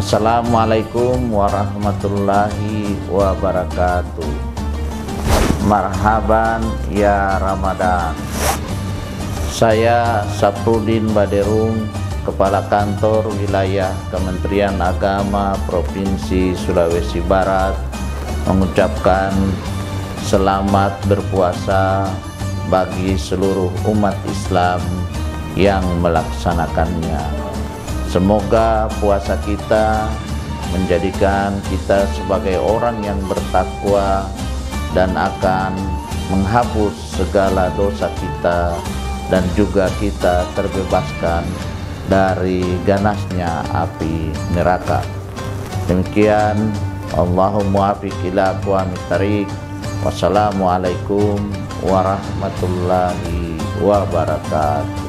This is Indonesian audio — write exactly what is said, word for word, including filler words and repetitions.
Assalamualaikum warahmatullahi wabarakatuh. Marhaban ya Ramadan. Saya Saprudin Baderung, Kepala Kantor Wilayah Kementerian Agama Provinsi Sulawesi Barat, mengucapkan selamat berpuasa bagi seluruh umat Islam yang melaksanakannya. Semoga puasa kita menjadikan kita sebagai orang yang bertakwa dan akan menghapus segala dosa kita, dan juga kita terbebaskan dari ganasnya api neraka. Demikian, Allahumma afiq ila aqwamit thariq. Wassalamualaikum warahmatullahi wabarakatuh.